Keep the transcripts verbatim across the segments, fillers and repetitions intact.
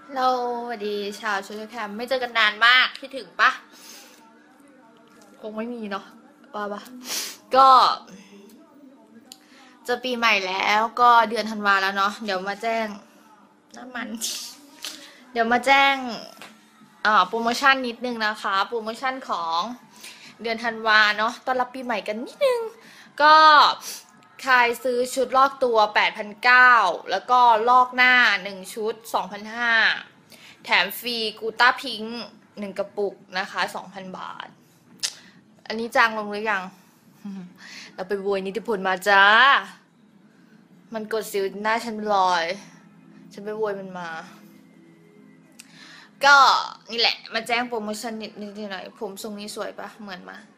เราสวัสดีชาวโซเชียลแคมไม่เจอกันนานมากคิดถึงปะคงไม่มีเนาะว่าปะก็จะปีใหม่แล้วก็เดือนธันวาแล้วเนาะเดี๋ยวมาแจ้งน้ำมัน เดี๋ยวมาแจ้งอ่าโปรโมชั่นนิดนึงนะคะโปรโมชั่นของเดือนธันวาเนาะต้อนรับปีใหม่กันนิดนึงก็ใครซื้อชุดลอกตัว แปดพันเก้าร้อย แล้วก็ลอกหน้าหนึ่งชุด สองพันห้าร้อย แถมฟรีกูต้าพิงค์หนึ่งกระปุกนะคะ สองพัน บาท อันนี้จางลงหรือยัง เราไปโวยนิติพลมาจ้ามันกดสิวหน้าฉันลอยฉันไปโวยมันมาก็นี่แหละมาแจ้งโปรโมชั่นนิดนิดหน่อยผมทรงนี้สวยปะเหมือนมา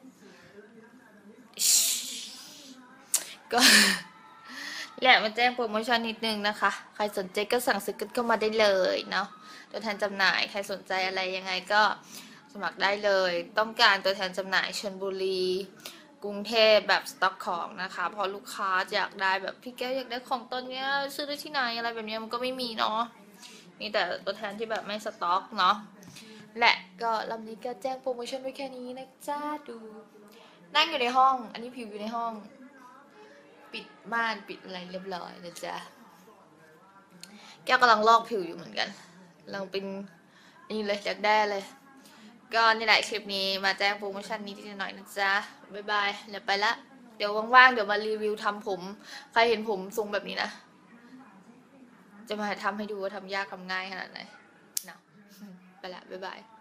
ก็แหละมาแจ้งโปรโมชั่นนิดนึงนะคะใครสนใจก็สั่งซื้อกันเข้ามาได้เลยเนาะตัวแทนจำหน่ายใครสนใจอะไรยังไงก็สมัครได้เลยต้องการตัวแทนจำหน่ายชลบุรีกรุงเทพแบบสต็อกของนะคะพอลูกค้าอยากได้แบบพี่แก้วอยากได้ของตอนนี้ซื้อได้ที่ไหนอะไรแบบนี้มันก็ไม่มีเนาะมีแต่ตัวแทนที่แบบไม่สต็อกเนาะและก็ลำนี้ก็แจ้งโปรโมชั่นไว้แค่นี้นะจ้าดูนั่งอยู่ในห้องอันนี้ผิวอยู่ในห้องปิดม่านปิดอะไรเรียบร้อยนะจ๊ะแก้วกำลังลอกผิวอยู่เหมือนกันกำลังเป็นนี่เลยอยากได้เลยก็นี่แหละคลิปนี้มาแจ้งโปรโมชั่นนี้นิดหน่อยนะจ๊ะบ๊ายบายเดี๋ยวไปละเดี๋ยวว่างๆเดี๋ยวมารีวิวทำผมใครเห็นผมทรงแบบนี้นะจะมาทำให้ดูว่าทำยากทำง่ายขนาดไหนเนาะไปละบ๊ายบาย